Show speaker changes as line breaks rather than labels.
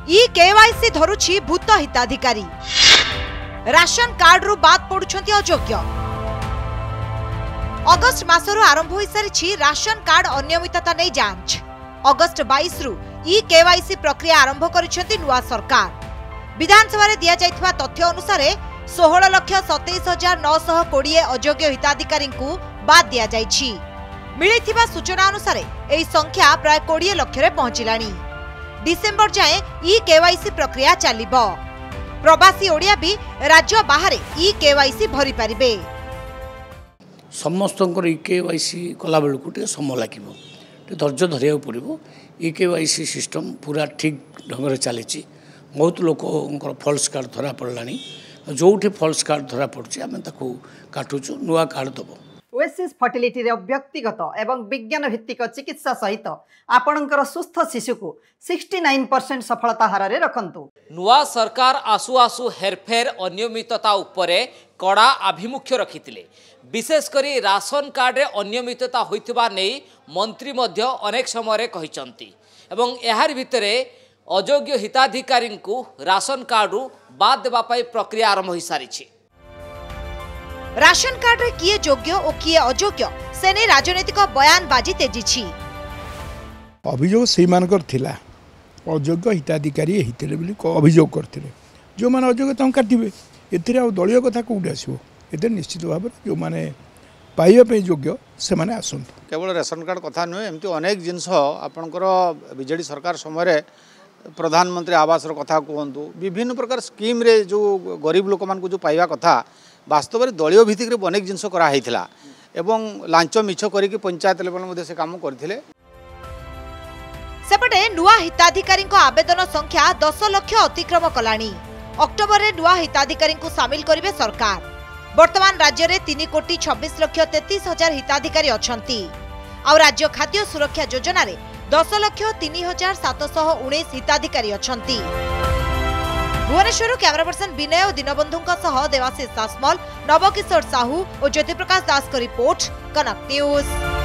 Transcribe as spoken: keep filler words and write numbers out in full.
E KYC धरुछि भूत हिताधिकारी। Ration card रु बाद पड़ुछंती अयोग्य। अगस्ट मासरु आरंभ होई सारिछि राशन कार्ड अनियमितता नै जांच। अगस्ट बाईस रु ई केवाईसी प्रक्रिया आरंभ करिछंती नुआ सरकार। विधानसभा रे दिया जायथिबा तथ्य अनुसार सोलह लक्ष सतैश हजार नौ सौ कोड़े अयोग्य हिताधिकारी को बाद दिया जायछि। मिलिथिबा सूचना अनुसार एही संख्या प्राय बीस लक्ष रे पहुंचिलानी। डिसेंबर जाए ई केवाईसी प्रक्रिया चलिबो। प्रवासी ओडिया भी राज्य बाहर ई केवाईसी भरी पारिबे।
समस्त ई केवाईसी कला बेलू टे समय लगे धैर्य धरिया पड़ो। ई केवाईसी सिस्टम पूरा ठीक ढंग से चली। बहुत लोक फॉल्स कार्ड धरा पड़ा। जो फॉल्स कार्ड धरा पड़े आम काटुचु नुआ कार्ड दब।
ओएसिस फर्टिलिटी रे व्यक्तिगत एवं विज्ञान भित्तिक चिकित्सा सहित आपणकर सुस्थ शिशु को उनहत्तर परसेंट सफलता हार रे रखंतु।
नुआ सरकार आसु आसु हेरफेर अनियमितता उपरे कड़ा आभिमुख्य रखिथिले। विशेषकर राशन कार्ड रे अनियमितता होइथिबा नै मंत्री मध्य अनेक समय कहिसंती एवं एहार भितरे अयोग्य हिताधिकारी को राशन कार्ड रु बाद देबा पई प्रक्रिया आरंभ होई सारिछि।
राशन कार्ड रे किए योग्य और किए अयोग्य से नै राजनीतिक बयानबाजी तेजिछि।
अभियोग से मानकर थिला अयोग्य हिताधिकारी हितले बोली अभियोग करथिले। जो माने अयोग्य तम काटिबे एथिरे आ दलिय कथा कोउडी आसीबो। एते निश्चित भाव जो माने पाइबा पे योग्य से माने आसंतु।
केवल राशन कार्ड कथा नुहे एमती अनेक जिनस आपणकर बीजेडी सरकार समय प्रधानमंत्री आवास कथा कहतु विभिन्न प्रकार स्कीम रे जो गरीब लोक मान को जो पाइबा कथा वास्तव में दलीय भित्तिक अनेक जिनस कराई एवं लांच मिछ करिक पंचायत लेवल मध्ये से काम करथिले।
सेपटे नुआ हिताधिकारी आवेदन संख्या दस लक्ष अतिक्रम कलानी। अक्टोबर रे नुआ हिताधिकारी को सामिल करिवे सरकार। वर्तमान राज्य में तीन कोटी छब्बीस लक्ष तैंतीस हजार हिताधिकारी अछंती। आ राज्य खाद्य सुरक्षा योजना रे दस लक्ष तीन हजार सात सौ उन्नीस हिताधिकारी अछंती। भुवनेश्वर कैमरा पर्सन विनय और दीनबंधु सह देवाशीष दासमल, नवकिशोर साहू और ज्योतिप्रकाश दास को रिपोर्ट कनक न्यूज।